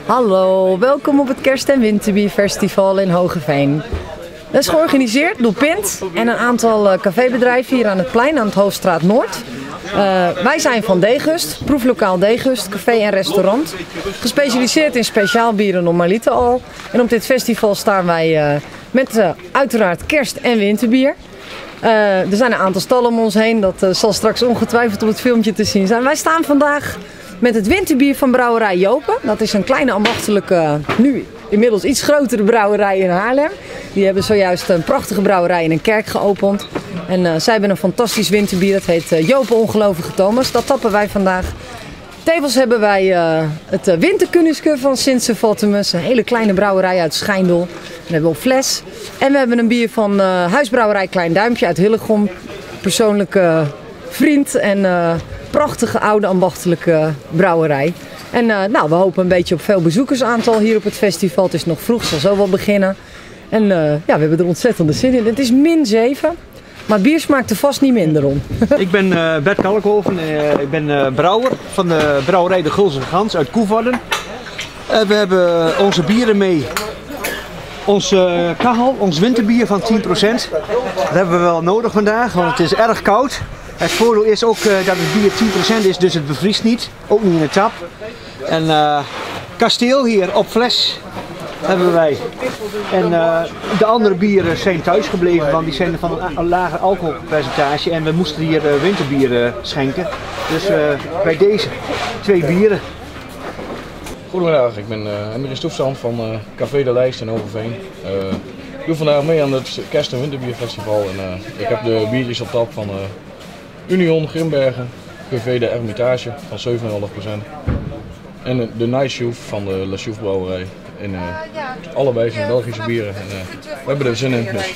Hallo, welkom op het Kerst- en Winterbierfestival in Hoogeveen. Dat is georganiseerd door Pint en een aantal cafébedrijven hier aan het plein aan het Hoofdstraat Noord. Wij zijn van Degust, proeflokaal Degust, café en restaurant. Gespecialiseerd in speciaalbieren normaliter al. En op dit festival staan wij met uiteraard kerst- en winterbier. Er zijn een aantal stallen om ons heen, dat zal straks ongetwijfeld op het filmpje te zien zijn. Wij staan vandaag met het winterbier van brouwerij Jopen. Dat is een kleine ambachtelijke, nu inmiddels iets grotere brouwerij in Haarlem. Die hebben zojuist een prachtige brouwerij in een kerk geopend. En zij hebben een fantastisch winterbier, dat heet Jopen Ongelovige Thomas. Dat tappen wij vandaag. Tevens hebben wij het Winterkunniske van Sint-Sephaltemus, een hele kleine brouwerij uit Schijndel. We hebben op fles. En we hebben een bier van huisbrouwerij Klein Duimpje uit Hillegom. Persoonlijke vriend en prachtige oude ambachtelijke brouwerij. En we hopen een beetje op veel bezoekersaantal hier op het festival. Het is nog vroeg, het zal zo wel beginnen. En we hebben er ontzettende zin in. Het is -7. Maar het bier smaakt er vast niet minder om. Ik ben Bert Kalkhoven, ik ben brouwer van de brouwerij De Gulzige Gans uit Koevoorden. We hebben onze bieren mee. Ons kachel, ons winterbier van 10%. Dat hebben we wel nodig vandaag, want het is erg koud. Het voordeel is ook dat het bier 10% is, dus het bevriest niet. Ook niet in de tap. En Kasteel hier op fles hebben wij. En de andere bieren zijn thuis gebleven, want die zijn van een lager alcoholpercentage. En we moesten hier winterbier schenken. Dus bij deze 2 bieren. Goedemiddag, ik ben Henry Stoefzand van Café de Lijst in Hoogeveen. Ik doe vandaag mee aan het Kerst- en Winterbierfestival. En ik heb de biertjes op tap van Union Grimbergen, PV de Hermitage van 7,5%. En de Night Shoef van de La Chouf brouwerij. En allebei zijn Belgische bieren. En, we hebben er zin in. Dus.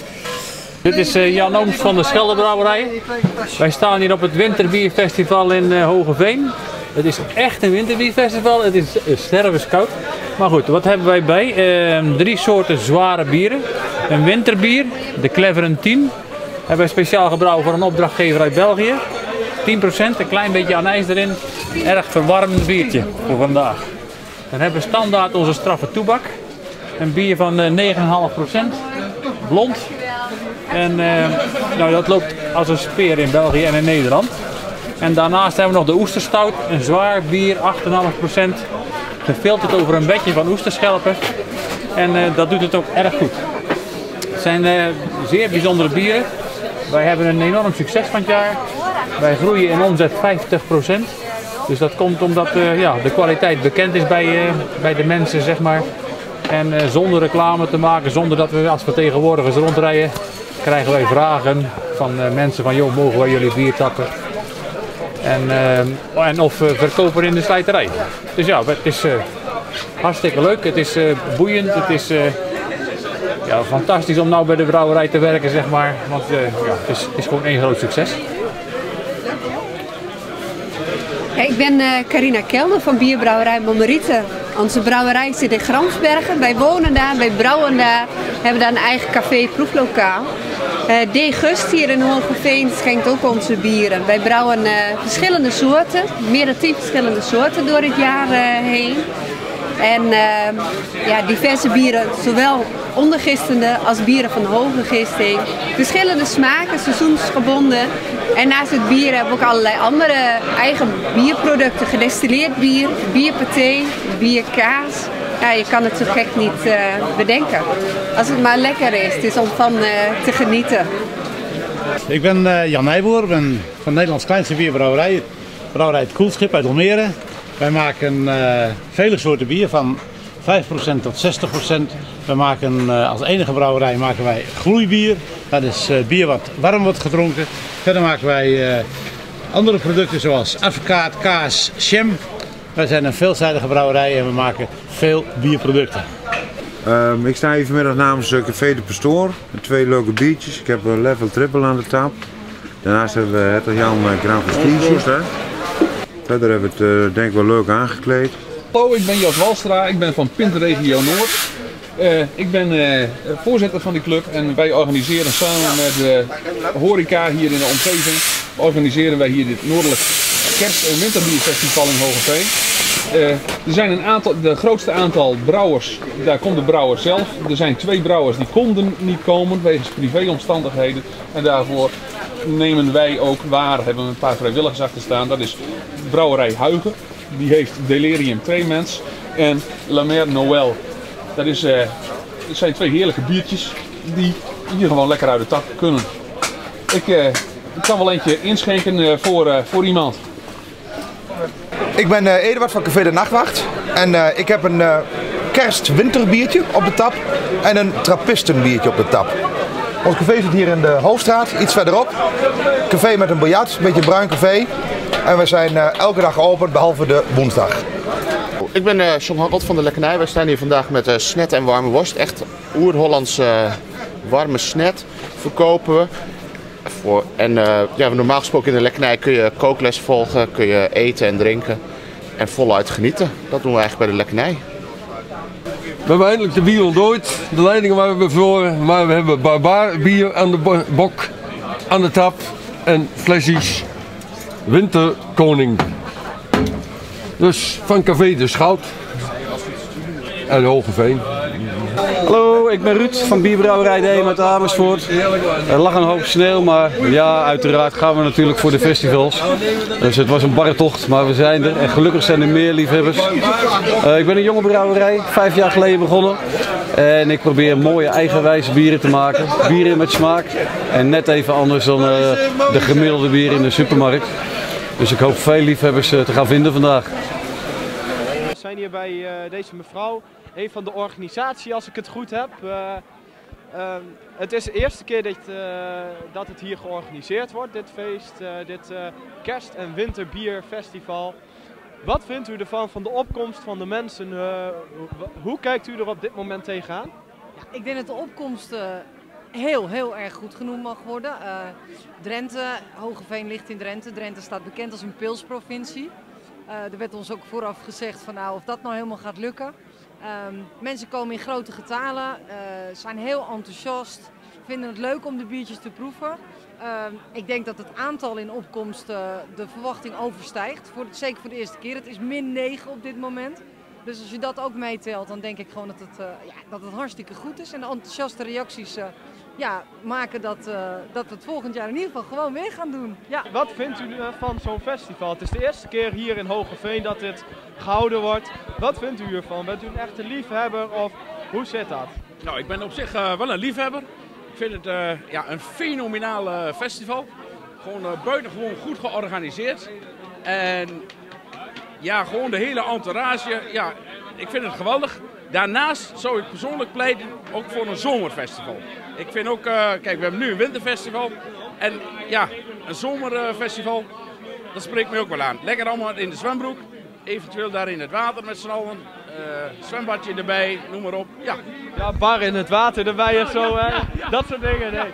Dit is Jan Ooms van de Scheldebrouwerij. Wij staan hier op het Winterbierfestival in Hoogeveen. Het is echt een winterbierfestival, het is stervenskoud. Maar goed, wat hebben wij bij? 3 soorten zware bieren. Een winterbier, de Cleveren 10. Hebben wij speciaal gebrouwen voor een opdrachtgever uit België. 10%, een klein beetje anijs erin. Erg verwarmend biertje voor vandaag. Dan hebben we standaard onze straffe toebak. Een bier van 9,5%. Blond. En dat loopt als een speer in België en in Nederland. En daarnaast hebben we nog de oesterstout, een zwaar bier, 8,5%. Gefilterd over een bedje van oesterschelpen. En dat doet het ook erg goed. Het zijn zeer bijzondere bieren. Wij hebben een enorm succes van het jaar. Wij groeien in omzet 50%. Dus dat komt omdat de kwaliteit bekend is bij de mensen, zeg maar. En zonder reclame te maken, zonder dat we als vertegenwoordigers rondrijden, krijgen wij vragen van mensen van, joh, mogen wij jullie bier tappen? En of verkoper in de slijterij. Dus ja, het is hartstikke leuk, het is boeiend, het is fantastisch om nou bij de brouwerij te werken, zeg maar. Want het is gewoon één groot succes. Ja, ik ben Carina Kelder van bierbrouwerij Marmeriete. Onze brouwerij zit in Gramsbergen. Wij wonen daar, wij brouwen daar, hebben daar een eigen café, proeflokaal. Degust hier in Hoogeveen schenkt ook onze bieren. Wij brouwen verschillende soorten, meer dan 10 verschillende soorten door het jaar heen. En diverse bieren, zowel ondergistende als bieren van hoge gisting. Verschillende smaken, seizoensgebonden. En naast het bier hebben we ook allerlei andere eigen bierproducten. Gedestilleerd bier, bierpaté, bierkaas. Ja, je kan het zo gek niet bedenken. Als het maar lekker is, het is om van te genieten. Ik ben Jan Nijboer, ben van Nederlands kleinste bierbrouwerij. Brouwerij Het Koelschip uit Almere. Wij maken vele soorten bier, van 5% tot 60%. We maken als enige brouwerij maken wij gloeibier. Dat is bier wat warm wordt gedronken. Verder maken wij andere producten zoals advocaat, kaas, jam. Wij zijn een veelzijdige brouwerij en we maken veel bierproducten. Ik sta hier vanmiddag namens Café de Pastoor met 2 leuke biertjes. Ik heb een Level Triple aan de tap. Daarnaast hebben we Hertog Jan Grand Prestige. Verder hebben we het denk ik wel leuk aangekleed. Hallo, ik ben Jos Walstra, ik ben van Pint Regio Noord. Ik ben voorzitter van die club en wij organiseren samen met de horeca hier in de omgeving, organiseren wij hier dit Noordelijk Kerst- en Winterbierfestival in Hoogeveen. Er zijn een aantal, de grootste aantal brouwers, daar komt de brouwer zelf. Er zijn 2 brouwers die konden niet komen wegens privéomstandigheden. En daarvoor nemen wij ook waar, hebben we een paar vrijwilligers achter staan. Dat is brouwerij Huygen, die heeft Delirium Tremens en La Mer Noël. Dat zijn 2 heerlijke biertjes die hier gewoon lekker uit de tap kunnen. Ik kan wel eentje inschenken voor iemand. Ik ben Eduard van Café de Nachtwacht en ik heb een kerst-winterbiertje op de tap en een trappistenbiertje op de tap. Ons café zit hier in de Hoofdstraat, iets verderop. Café met een biljart, een beetje bruin café. En we zijn elke dag open, behalve de woensdag. Ik ben John Harold van de Lekkernij. Wij staan hier vandaag met snet en warme worst. Echt oer-Hollands warme snet verkopen we. Normaal gesproken in de Lekkernij kun je kookles volgen, kun je eten en drinken en voluit genieten. Dat doen we eigenlijk bij de Lekkernij. We hebben eindelijk de bier ontdooid. De leidingen waren we verloren, maar we hebben barbaar bier aan de bok, aan de tap en flesjes Winterkoning. Dus van Café de Schout en Hogeveen. Hallo, ik ben Ruud van Bierbrouwerij De Eem uit Amersfoort. Er lag een hoop sneeuw, maar ja, uiteraard gaan we natuurlijk voor de festivals. Dus het was een barre tocht, maar we zijn er en gelukkig zijn er meer liefhebbers. Ik ben een jonge brouwerij, 5 jaar geleden begonnen. En ik probeer mooie eigenwijze bieren te maken. Bieren met smaak en net even anders dan de gemiddelde bieren in de supermarkt. Dus ik hoop veel liefhebbers te gaan vinden vandaag. We zijn hier bij deze mevrouw, een van de organisatie als ik het goed heb. Het is de eerste keer dat het hier georganiseerd wordt, dit feest, dit kerst- en winterbierfestival. Wat vindt u ervan, van de opkomst van de mensen? Hoe kijkt u er op dit moment tegenaan? Ja, ik denk dat de opkomst heel erg goed genoemd mag worden. Drenthe, Hogeveen ligt in Drenthe. Drenthe staat bekend als een pilsprovincie. Er werd ons ook vooraf gezegd van nou, of dat nou helemaal gaat lukken. Mensen komen in grote getalen, zijn heel enthousiast, vinden het leuk om de biertjes te proeven. Ik denk dat het aantal in opkomst de verwachting overstijgt, zeker voor de eerste keer. Het is -9 op dit moment. Dus als je dat ook meetelt, dan denk ik gewoon dat het hartstikke goed is. En de enthousiaste reacties maken dat we het volgend jaar in ieder geval gewoon weer gaan doen. Ja. Wat vindt u van zo'n festival? Het is de eerste keer hier in Hogeveen dat dit gehouden wordt. Wat vindt u ervan? Bent u een echte liefhebber of hoe zit dat? Nou, ik ben op zich wel een liefhebber. Ik vind het een fenomenaal festival. Gewoon buitengewoon goed georganiseerd. En ja, gewoon de hele entourage. Ja, ik vind het geweldig. Daarnaast zou ik persoonlijk pleiten ook voor een zomerfestival. Ik vind ook, kijk, we hebben nu een winterfestival. En ja, een zomerfestival, dat spreekt me ook wel aan. Lekker allemaal in de zwembroek. Eventueel daar in het water met z'n allen. Zwembadje erbij, noem maar op. Ja, bar in het water erbij en zo, hè? Dat soort dingen. Nee.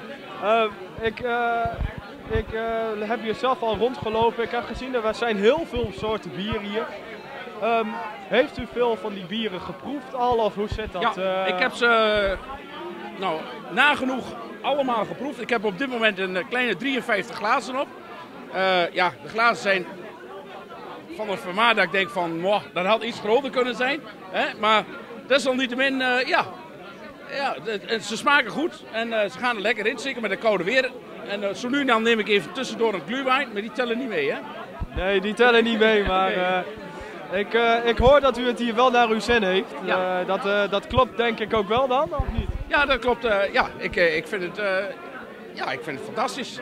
Ik heb hier zelf al rondgelopen. Ik heb gezien dat er zijn heel veel soorten bieren hier. Heeft u veel van die bieren geproefd al of hoe zit dat? Ja, ik heb ze nagenoeg allemaal geproefd. Ik heb op dit moment een kleine 53 glazen op. De glazen zijn van een formaat dat ik denk van, dat had iets groter kunnen zijn. Hè? Maar desalniettemin, ze smaken goed en ze gaan er lekker in, zeker met de koude weer. En zo nu en dan neem ik even tussendoor een glühwein, maar die tellen niet mee, hè? Nee, die tellen niet mee, maar ik hoor dat u het hier wel naar uw zin heeft. Ja. Dat klopt denk ik ook wel dan, of niet? Ja, dat klopt. Ik vind het... ik vind het fantastisch.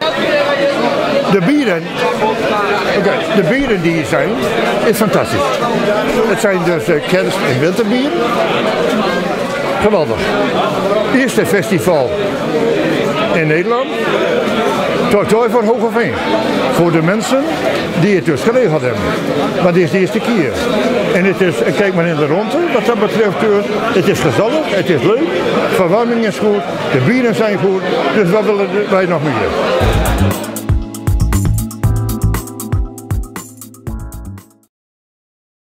De bieren die hier zijn, is fantastisch. Het zijn dus kerst- en winterbieren. Geweldig. Eerste festival in Nederland. Toertooi voor Hogeveen. Voor de mensen die het dus geregeld hebben. Maar dit is de eerste keer. En kijk maar in de ronde, wat dat betreft. Het is gezellig, het is leuk. Verwarming is goed, de bieren zijn goed. Dus wat willen wij nog meer?